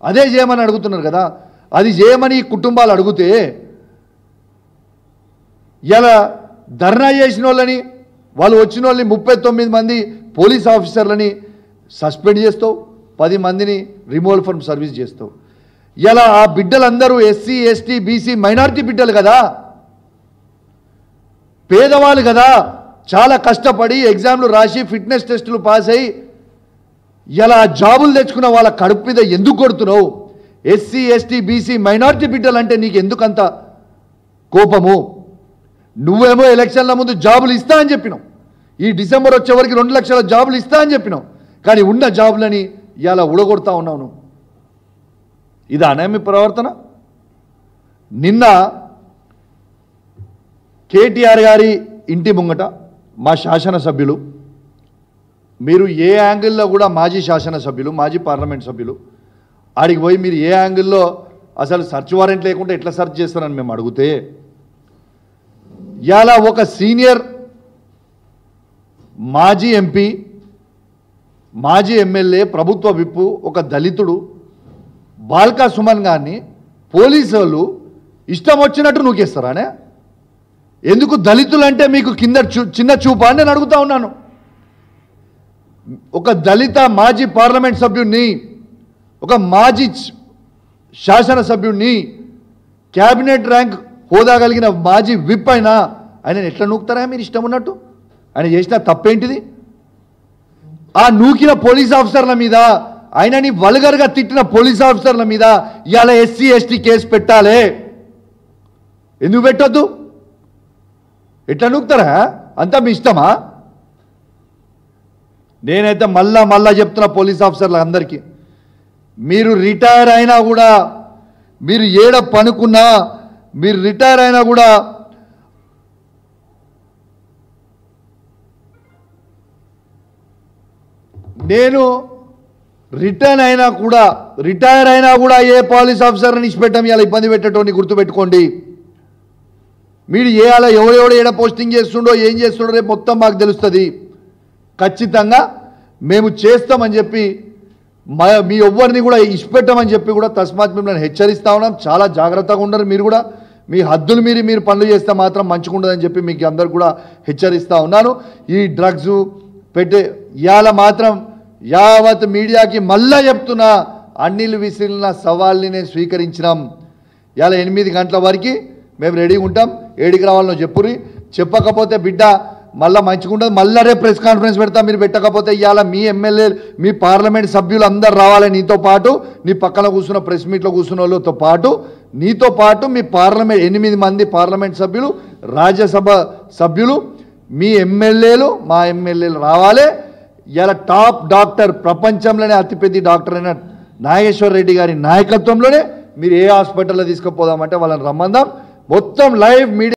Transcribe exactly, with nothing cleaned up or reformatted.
అదే చేయమని అడుగుతున్నారు కదా. అది చేయమని కుటుంబాలు అడిగితే ఇలా ధర్నా చేసిన వాళ్ళని వాళ్ళు వచ్చిన వాళ్ళని ముప్పై తొమ్మిది మంది పోలీస్ ఆఫీసర్లని సస్పెండ్ చేస్తావు, పది మందిని రిమూవల్ ఫ్రమ్ సర్వీస్ చేస్తావు. ఇలా ఆ బిడ్డలందరూ ఎస్సీ ఎస్టీ బీసీ మైనారిటీ బిడ్డలు కదా, పేదవాళ్ళు కదా, చాలా కష్టపడి ఎగ్జామ్లు రాసి ఫిట్నెస్ టెస్టులు పాస్ అయ్యి ఇలా జాబులు తెచ్చుకున్న వాళ్ళ కడుపు మీద ఎందుకు కొడుతున్నావు? ఎస్సీ ఎస్టీ బీసీ మైనారిటీ బిడ్డలు అంటే నీకు ఎందుకంత కోపము? నువ్వేమో ఎలక్షన్ల ముందు జాబులు ఇస్తా అని చెప్పినావు, ఈ డిసెంబర్ వచ్చే వరకు రెండు లక్షల జాబులు ఇస్తా అని చెప్పినావు, కానీ ఉన్న జాబులని ఇలా ఉడగొడతా ఉన్నావు నువ్వు. ఇది అనేమి ప్రవర్తన. నిన్న కేటీఆర్ గారి ఇంటి ముంగట మా శాసనసభ్యులు, మీరు ఏ యాంగిల్లో కూడా మాజీ శాసనసభ్యులు మాజీ పార్లమెంట్ సభ్యులు ఆడికి పోయి మీరు ఏ యాంగిల్లో అసలు సర్చ్ వారెంట్ లేకుండా ఎట్లా సర్చ్ చేస్తారని మేము అడిగితే, ఇలా ఒక సీనియర్ మాజీ ఎంపీ మాజీ ఎమ్మెల్యే ప్రభుత్వ విప్పు ఒక దళితుడు బాల్కా సుమన్ గారిని పోలీసు వాళ్ళు ఇష్టం వచ్చినట్టు నూకేస్తారానే? ఎందుకు దళితులు అంటే మీకు కింద చిన్న చూపా అని నేను అడుగుతా ఉన్నాను. ఒక దళిత మాజీ పార్లమెంట్ సభ్యుడిని, ఒక మాజీ శాసనసభ్యుడిని, క్యాబినెట్ ర్యాంక్ హోదా కలిగిన మాజీ విప్ అయినా ఆయన ఎట్లా నూకుతారా మీరు ఇష్టం ఉన్నట్టు? ఆయన చేసిన తప్పేంటిది? ఆ నూకిన పోలీస్ ఆఫీసర్ల మీద, ఆయనని వల్గర్గా తిట్టిన పోలీస్ ఆఫీసర్ల మీద ఇవాళ ఎస్సీ ఎస్టీ కేసు పెట్టాలి. ఎందుకు పెట్టొద్దు? ఎట్లా నూకుతారా? అంతా మీ ఇష్టమా? నేనైతే మళ్ళా మళ్ళా చెప్తున్నా పోలీస్ ఆఫీసర్లు అందరికీ, మీరు రిటైర్ అయినా కూడా, మీరు ఏడ పనుకున్నా, మీరు రిటైర్ అయినా కూడా నేను రిటైర్ అయినా కూడా రిటైర్ అయినా కూడా ఏ పోలీస్ ఆఫీసర్ని ఇచ్చిపెట్టాం ఇలా ఇబ్బంది పెట్టేటోని గుర్తుపెట్టుకోండి. మీరు ఏ అలా ఎవడెవడో ఏడ పోస్టింగ్ చేస్తుండో ఏం చేస్తుండో రేపు మొత్తం మాకు తెలుస్తుంది. ఖచ్చితంగా మేము చేస్తామని చెప్పి మా మీ ఎవ్వరిని కూడా ఇచ్చిపెట్టామని చెప్పి కూడా తస్మాత్ మిమ్మల్ని హెచ్చరిస్తా ఉన్నాం. చాలా జాగ్రత్తగా ఉండరు మీరు కూడా. మీ హద్దులు మీరి మీరు పనులు చేస్తే మాత్రం మంచిగా ఉండదని చెప్పి మీకు అందరు కూడా హెచ్చరిస్తూ ఉన్నాను. ఈ డ్రగ్స్ పెట్టే ఇవాళ మాత్రం యావత్ మీడియాకి మళ్ళా చెప్తున్నా, అన్నిలు విసిరిన సవాల్ని నేను స్వీకరించినాం. ఇవాళ ఎనిమిది గంటల వరకు మేము రెడీగా ఉంటాం. ఏడికి రావాలనో చెప్పుర్రి, చెప్పకపోతే బిడ్డ మళ్ళీ మంచిగా ఉండదు. మళ్ళీ రేపు ప్రెస్ కాన్ఫరెన్స్ పెడతాం. మీరు పెట్టకపోతే ఇవాళ మీ ఎమ్మెల్యే మీ పార్లమెంట్ సభ్యులు అందరు రావాలి. నీతో పాటు నీ పక్కన కూర్చున్న ప్రెస్ మీట్లో కూర్చున్న వాళ్ళతో పాటు నీతో పాటు మీ పార్లమెంట్ ఎనిమిది మంది పార్లమెంట్ సభ్యులు, రాజ్యసభ సభ్యులు, మీ ఎమ్మెల్యేలు, మా ఎమ్మెల్యేలు రావాలి. ఇలా టాప్ డాక్టర్, ప్రపంచంలోనే అతిపెద్ద డాక్టర్ అయిన నాగేశ్వర్ రెడ్డి గారి నాయకత్వంలోనే మీరు ఏ హాస్పిటల్లో తీసుకుపోదామంటే వాళ్ళని రమ్మందాం. మొత్తం లైవ్ మీడియా